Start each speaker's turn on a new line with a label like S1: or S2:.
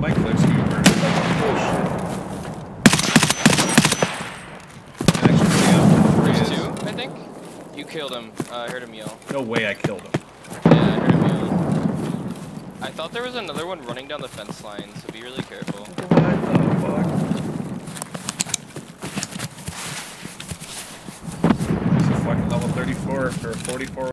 S1: my clips keeper.
S2: There's two, I think. You killed him. I heard him yell.
S1: No way I killed him.
S2: Yeah, I heard him yell. I thought there was another one running down the fence line, so be really careful.
S1: What the fuck? This is fucking level 34 for 44.